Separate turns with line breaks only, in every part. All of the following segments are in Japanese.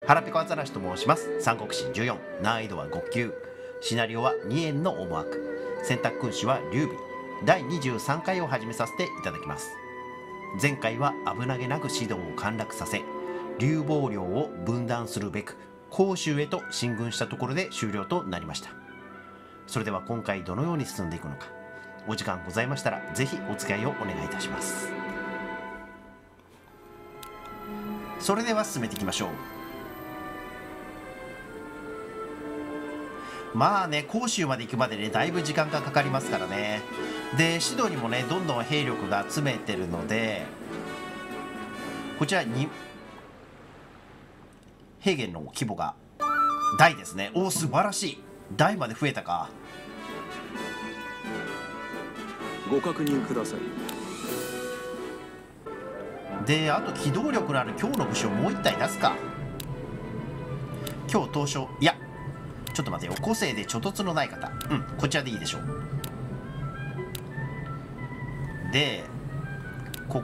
腹ペコアザラシと申します。三国志14、難易度は5級、シナリオは2円の思惑、選択君主は劉備、第23回を始めさせていただきます。前回は危なげなく指導を陥落させ、劉邦領を分断するべく甲州へと進軍したところで終了となりました。それでは今回どのように進んでいくのか、お時間ございましたらぜひお付き合いをお願いいたします。それでは進めていきましょう。まあね、甲州まで行くまでねだいぶ時間がかかりますからね。でシドにもねどんどん兵力が詰めてるので、こちらに平原の規模が大ですね。おお素晴らしい、大まで増えたか。
ご確認ください。
であと機動力のある今日の武将もう一体出すか。今日東証、いやちょっと待てよ、個性で猪突のない方、こちらでいいでしょう。でこ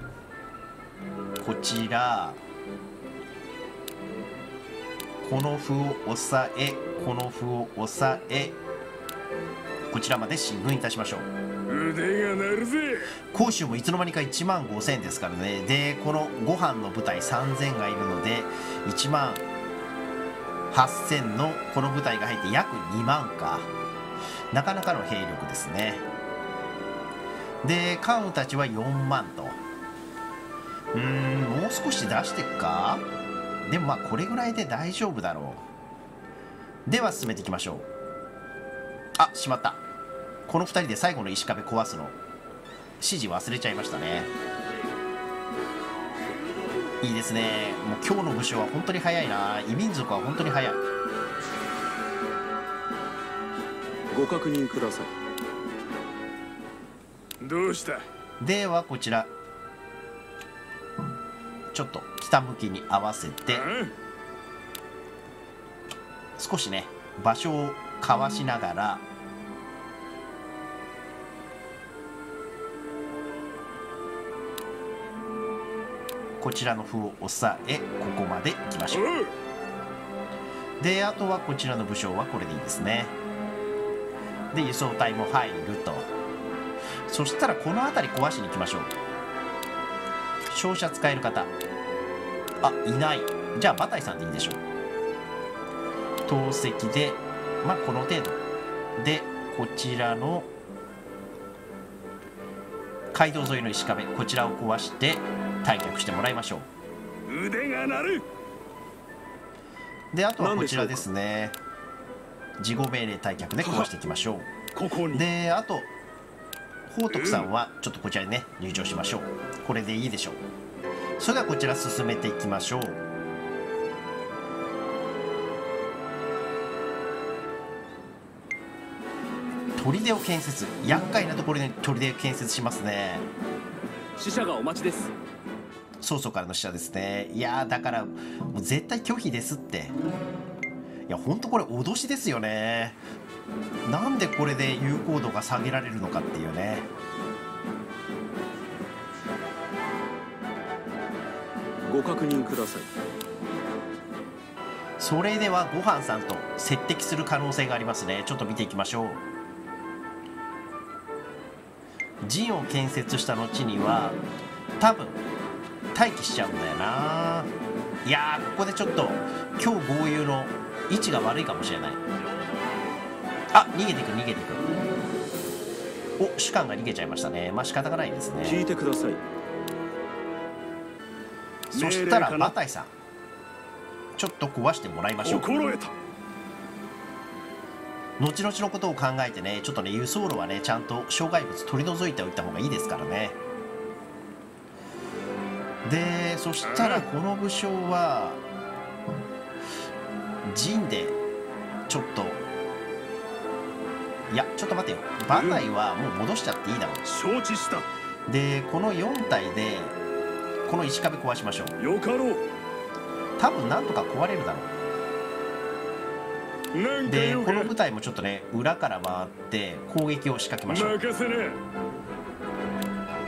ちらこの歩を押さえ、この歩を押さえ、こちらまで進軍いたしましょう。
腕が鳴るぜ。
甲州もいつの間にか1万5000ですからね。でこのご飯の部隊3000がいるので1万8000のこの部隊が入って約2万か。なかなかの兵力ですね。で関羽たちは4万と、もう少し出していくか。でもまあこれぐらいで大丈夫だろう。では進めていきましょう。あ、しまった、この2人で最後の石壁壊すの指示忘れちゃいましたね。いいですね。もう今日の武将は本当に早いな。異民族は本当に早い。
ご確認ください。どうした。
ではこちらちょっと北向きに合わせて少しね場所をかわしながら、こちらの歩を押さえ、ここまで行きましょう。であとはこちらの武将はこれでいいですね。で輸送隊も入ると。そしたらこの辺り壊しに行きましょう。照射使える方、あ、いない。じゃあ馬隊さんでいいでしょう。投石でまあこの程度で、こちらの街道沿いの石壁、こちらを壊して退却してもらいましょう。
腕が鳴る。
であとはこちらですね、事後命令退却で壊していきましょう。であと宝徳さんはちょっとこちらにね入場しましょう。これでいいでしょう。それではこちら進めていきましょう。砦を建設、厄介なところに砦を建設しますね。
死者がお待ちです。
曹操からの使者ですね。いやーだからもう絶対拒否ですって。いやほんとこれ脅しですよね。なんでこれで有効度が下げられるのかっていうね。
ご確認ください。
それではごはんさんと接敵する可能性がありますね。ちょっと見ていきましょう。陣を建設した後には多分待機しちゃうんだよな。いやーここでちょっと今日豪遊の位置が悪いかもしれない。あ、逃げていく逃げていく。お、主官が逃げちゃいましたね。まあ仕方がないですね。
聞いてください。
そしたら馬隊さんちょっと壊してもらいましょう。
心得た。
後々のことを考えてね、ちょっとね輸送路はねちゃんと障害物取り除いておいた方がいいですからね。でそしたらこの武将は陣でちょっと、いやちょっと待てよ、馬隊はもう戻しちゃっていいだろう。
承知した。
でこの4体でこの石壁壊しましょう。
よかろう。
多分なんとか壊れるだろう。でこの部隊もちょっとね裏から回って攻撃を仕掛けましょう。
任せね。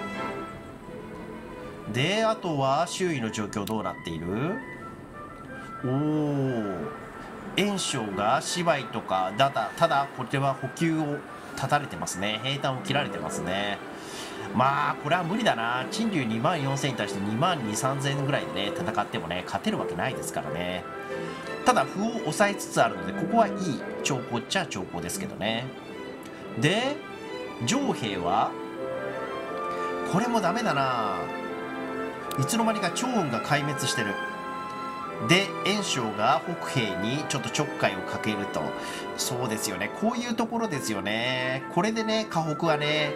であとは周囲の状況どうなっている。 おお、袁紹が芝居とかただこれは補給を断たれてますね。兵隊を切られてますね。まあこれは無理だな。陳留2万4000に対して2万2、3000ぐらいでね戦ってもね勝てるわけないですからね。ただ歩を抑えつつあるのでここはいい兆候っちゃ兆候ですけどね。で上兵はこれもダメだな。いつの間にか趙雲が壊滅してる。で袁紹が北兵にちょっとちょっかいをかけると。そうですよね、こういうところですよね。これでね河北はね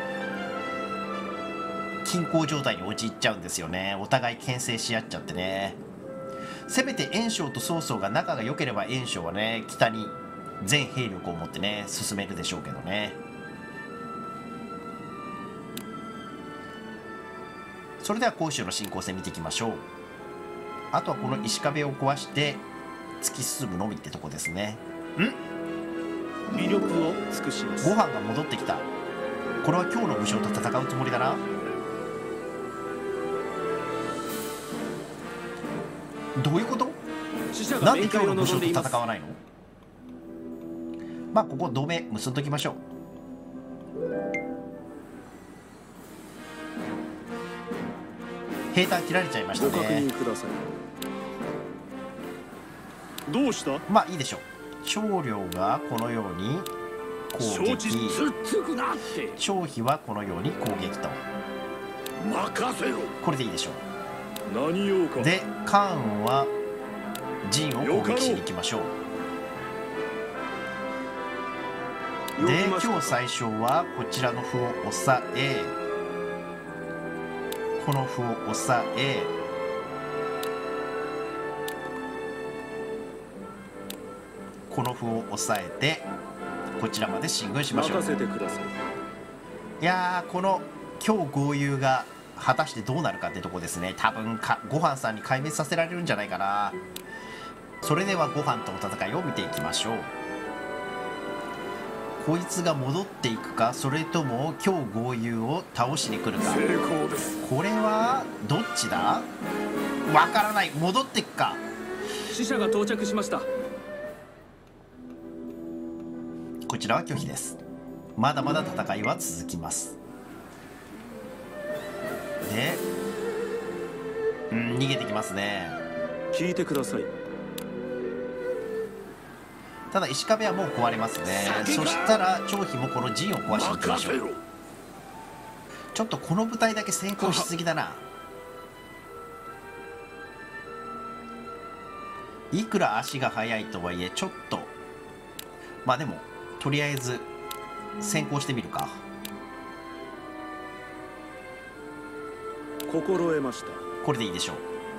均衡状態に陥っちゃうんですよね。お互い牽制し合っちゃってね。せめて袁紹と曹操が仲が良ければ袁紹はね北に全兵力を持ってね進めるでしょうけどね。それでは甲州の進行戦見ていきましょう。あとはこの石壁を壊して突き進むのみってとこですね。
魅力を尽くします。
ご飯が戻ってきた。これは今日の武将と戦うつもりだな。どういうこと？なんで今日の武将と戦わないの？まあここ同盟結んどきましょう。兵隊切られちゃいましたね。
ご確認ください。どうした？
まあいいでしょう。張遼がこのように攻撃、張飛はこのように攻撃と。
任せろ。
これでいいでしょう。
何用か。
で関羽は陣を攻撃しに行きましょう。で今日最初はこちらの歩を抑え、この歩を抑え、この歩を抑えてこちらまで進軍しましょう。
任せてください。
いやーこの今日豪遊が果たしてどうなるかってとこですね。多分ご飯さんに壊滅させられるんじゃないかな。それではご飯との戦いを見ていきましょう。こいつが戻っていくか、それとも今日豪遊を倒しに来るか。
成功です。
これはどっちだ？わからない。戻っていくか。
使者が到着しました。
こちらは拒否です。まだまだ戦いは続きます。で逃げてきますね。
聞いてください。
ただ石壁はもう壊れますね。そしたら張飛もこの陣を壊しに行きましょう。ちょっとこの部隊だけ先行しすぎだな。いくら足が速いとはいえちょっとまあでもとりあえず先行してみるか。
心得ました。
これでいいでしょう。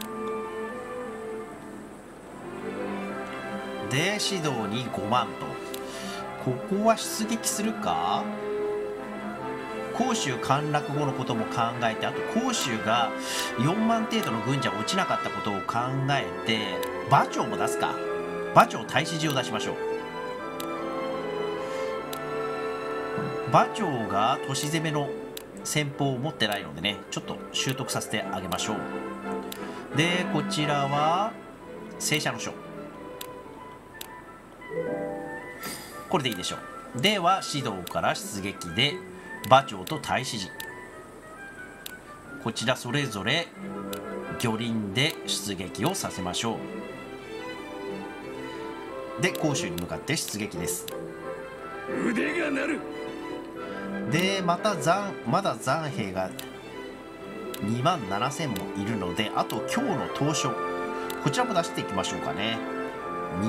で指導に5万と。ここは出撃するか。甲州陥落後のことも考えて、あと甲州が4万程度の軍じゃ落ちなかったことを考えて馬長も出すか。馬長太子寺を出しましょう。馬長が都市攻めの戦法を持ってないのでね、ちょっと習得させてあげましょう。でこちらは正社の書。これでいいでしょう。では指導から出撃で馬長と太子寺、こちらそれぞれ魚輪で出撃をさせましょう。で甲州に向かって出撃です。
腕が鳴る。
でまだ残兵が2万7000もいるので、あと今日の当初こちらも出していきましょうかね。2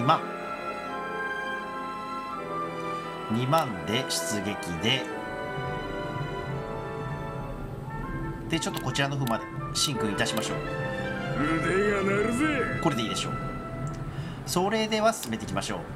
万で出撃でちょっとこちらの方まで進軍いたしましょう。
腕が鳴るぜ。
これでいいでしょう。それでは進めていきましょ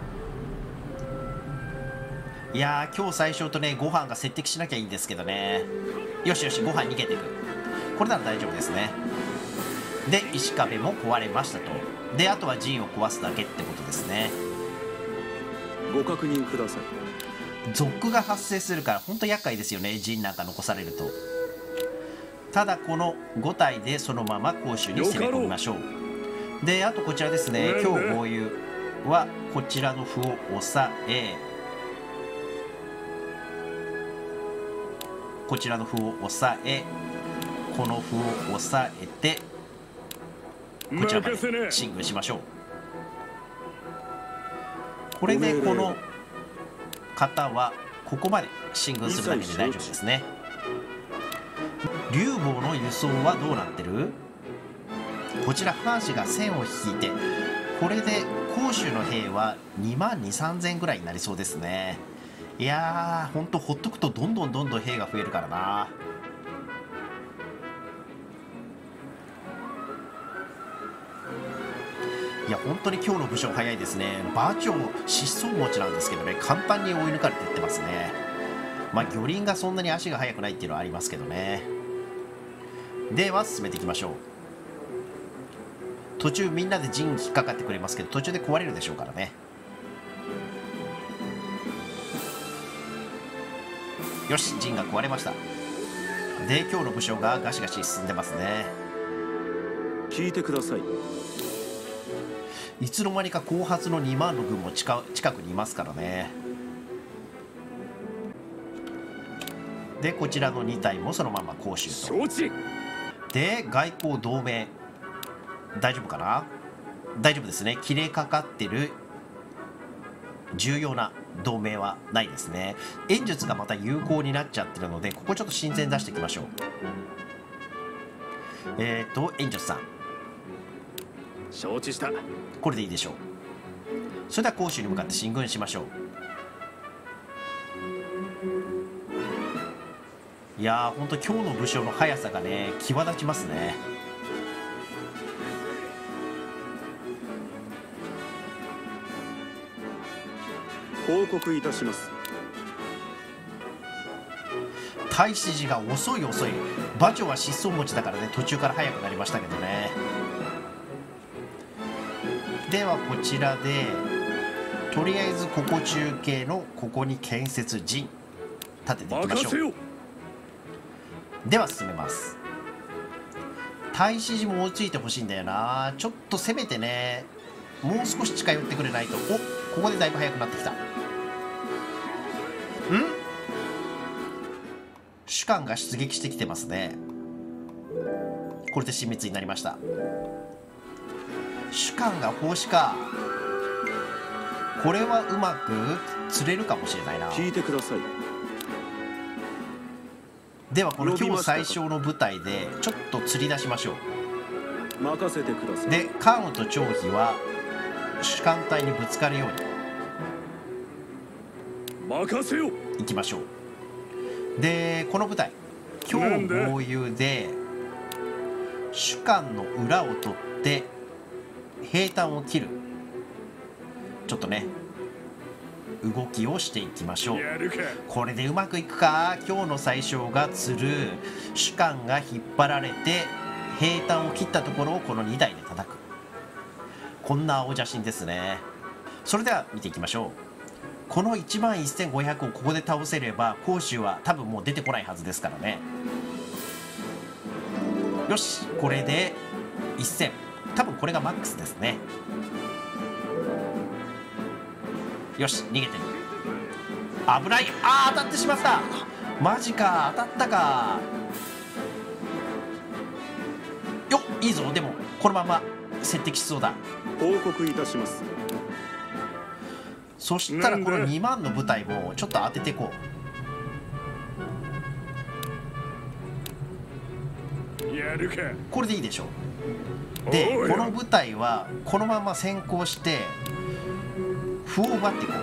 う。いやー今日最初とねご飯が接敵しなきゃいいんですけどね。よしよし、ご飯逃げていく。これなら大丈夫ですね。で石壁も壊れましたと。であとは陣を壊すだけってことですね。
ご確認ください。
賊が発生するから本当厄介ですよね、陣なんか残されると。ただこの5体でそのまま甲州に攻め込みましょう。 であとこちらですね、今日豪遊はこちらの歩を押さえ、こちらの歩を押さえ、この歩を押さえてこちらまで進軍しましょう。これでこの方はここまで進軍するだけで大丈夫ですね。竜坊の輸送はどうなってる？こちら藩士が線を引いて、これで甲州の兵は2万2、3000ぐらいになりそうですね。いやー、ほんとほっとくとどんどん兵が増えるからな。いや本当に今日の武将早いですね。馬長疾走持ちなんですけどね、簡単に追い抜かれていってますね。まあ魚輪がそんなに足が速くないっていうのはありますけどね。では進めていきましょう。途中みんなで陣引っかかってくれますけど、途中で壊れるでしょうからね。よし、陣が壊れました。で今日の武将がガシガシ進んでますね。
聞いてください。
いつの間にか後発の2万の軍も近くにいますからね。でこちらの2体もそのまま甲州と。で外交同盟大丈夫かな。大丈夫ですね。切れかかってる重要な同盟はないですね。演術がまた有効になっちゃってるので、ここちょっと親善出していきましょう。演術さん
承知した。
これでいいでしょう。それでは甲州に向かって進軍しましょう。いやーほんと今日の武将の速さがね際立ちますね。
報告いたします。
太子寺が遅い。馬長は疾走持ちだからね、途中から速くなりましたけどね。ではこちらでとりあえずここ中継のここに建設陣立てていきましょう。では進めます。太子寺も追いついてほしいんだよな。ちょっと攻めてね、もう少し近寄ってくれないと。お、ここでだいぶ速くなってきた。主官が出撃してきてますね。これで親密になりました。主官が奉仕か。これはうまく釣れるかもしれないな。
聞いてください。
ではこの今日最小の部隊でちょっと釣り出しましょ
う。任せてください。
で関羽と張飛は主官隊にぶつかるように
任せよ
行きましょう。でこの部隊今日豪遊で主官の裏を取って兵站を切る、ちょっとね動きをしていきましょう。これでうまくいくか。今日の最小が釣る、主官が引っ張られて兵站を切ったところをこの2台で叩く、こんな青写真ですね。それでは見ていきましょう。この1万1500をここで倒せれば甲州は多分もう出てこないはずですからね。よし、これで1000、多分これがマックスですね。よし、逃げてる。危ない。あー、当たってしまった。マジか、当たったか。よっ、いいぞ。でもこのまま接敵しそうだ。
報告いたします。
そしたらこの2万の部隊もちょっと当てていこう。
やるか。
これでいいでしょう。でこの部隊はこのまま先行して歩を奪っていこ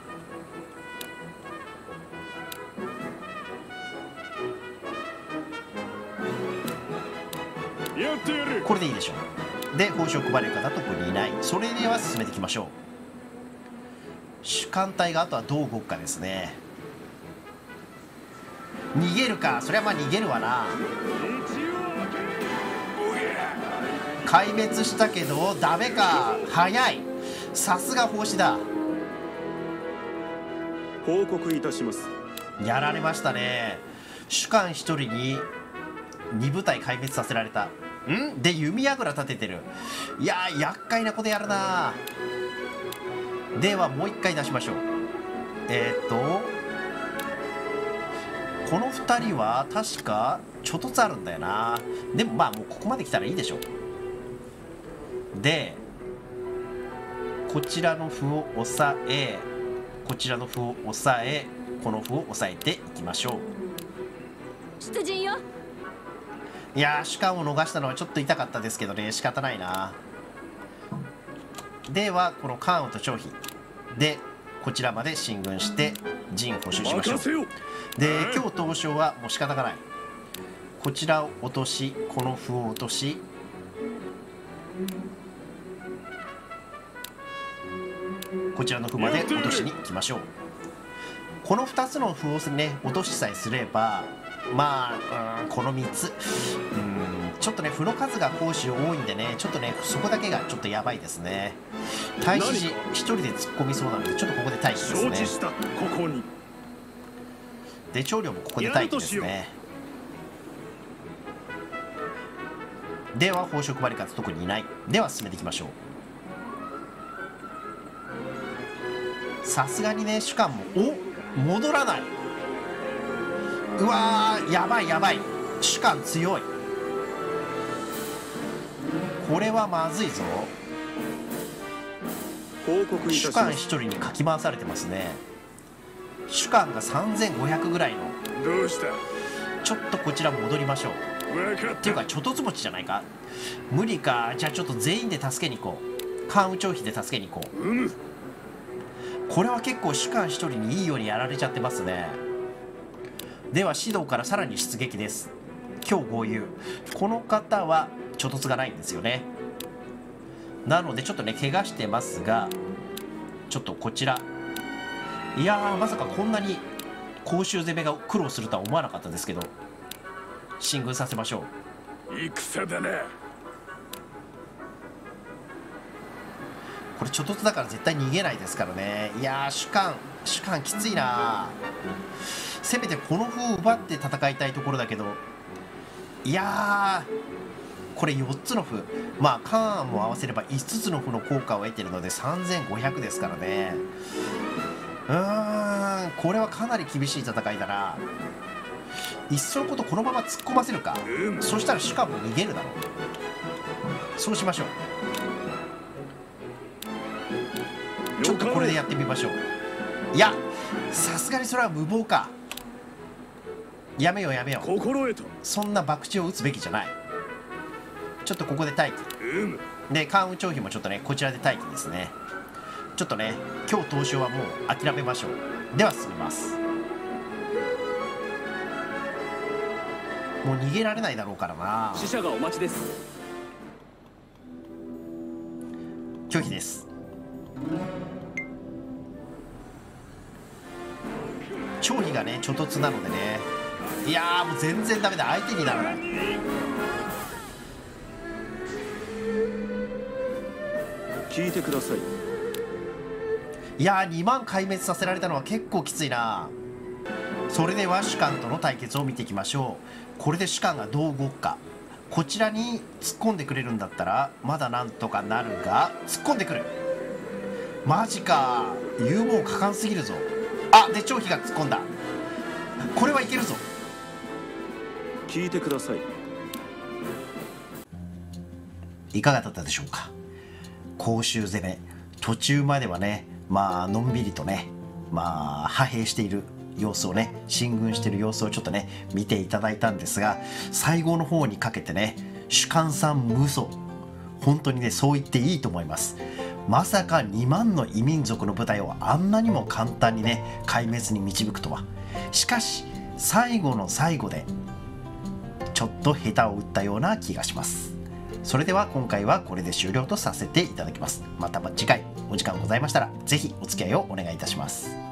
う。やってやる。
これでいいでしょう。で報奨配れる方特にいない。それでは進めていきましょう。主艦隊があとはどう動くかですね。逃げるか。それはまあ逃げるわな。壊滅したけどダメか。早い。さすが法師だ。
報告いたします。
やられましたね。主官1人に2部隊壊滅させられた。 んで弓矢倉立ててる。いやー厄介なことやるな。ではもう一回出しましょう。この2人は確かちょっとずつあるんだよな。でもまあもうここまで来たらいいでしょう。でこちらの歩を押さえ、こちらの歩を押さえ、この歩を押さえていきましょう。
出陣よ。
いやー主幹を逃したのはちょっと痛かったですけどね、仕方ないな。ではこの関羽と張飛でこちらまで進軍して陣を補修しましょう。で今日東証はもう仕方がない。こちらを落とし、この歩を落とし、こちらの歩まで落としに行きましょう。この2つの歩をね落としさえすれば、まあこの3つちょっとね歩の数が攻守多いんでね、ちょっとねそこだけがちょっとやばいですね。太子寺1人で突っ込みそうなのでちょっとここで待機ですね。で長領もここで待機ですね。では宝飾張り方特にいない。では進めていきましょう。さすがにね主幹も戻らない。うわーやばいやばい、主幹強い。これはまずいぞ。主幹1人にかき回されてますね。主幹が3500ぐらいの。
どうした。
ちょっとこちら戻りましょう。っていうかちょっとつ持ちじゃないか。無理か。じゃあちょっと全員で助けに行こう。関羽張飛で助けに行こう。これは結構主幹1人にいいようにやられちゃってますね。では指導からさらに出撃です。今日豪遊、この方は衝突がないんですよね。なのでちょっとね怪我してますが、ちょっとこちら、いやーまさかこんなに甲州攻めが苦労するとは思わなかったですけど、進軍させましょう。
戦だな。
これちょっとずつだから絶対逃げないですからね。いやー主幹きついな。せめてこの歩を奪って戦いたいところだけど、いやーこれ4つの歩、まあ関羽も合わせれば5つの歩の効果を得てるので3500ですからね。これはかなり厳しい戦いだな。いっそのことこのまま突っ込ませるか。そしたら主幹も逃げるだろう。そうしましょう。ちょっとこれでやってみましょう。いやさすがにそれは無謀か。やめようやめよう。そんな博打を打つべきじゃない。ちょっとここで待機で、関羽張飛もちょっとねこちらで待機ですね。ちょっとね今日東証はもう諦めましょう。では進みます。もう逃げられないだろうからな。
死者がお待ちです。
拒否です。張飛がねちょ突なのでね、いやーもう全然ダメだ。相手にならない。
聞いてください。
いやー2万壊滅させられたのは結構きついな。それでは主幹との対決を見ていきましょう。これで主幹がどう動くか。こちらに突っ込んでくれるんだったらまだなんとかなるが、突っ込んでくる。マジか、勇猛果敢すぎるぞ。あで張飛が突っ込んだ。これはいけるぞ。
聞いてください。
いかがだったでしょうか。甲州攻め途中まではねまあのんびりとねまあ派兵している様子をね進軍している様子をちょっとね見ていただいたんですが、最後の方にかけてね主幹さん無双、本当にねそう言っていいと思います。まさか2万の異民族の部隊をあんなにも簡単にね壊滅に導くとは。しかし最後の最後でちょっと下手を打ったような気がします。それでは今回はこれで終了とさせていただきます。また次回お時間ございましたらぜひお付き合いをお願いいたします。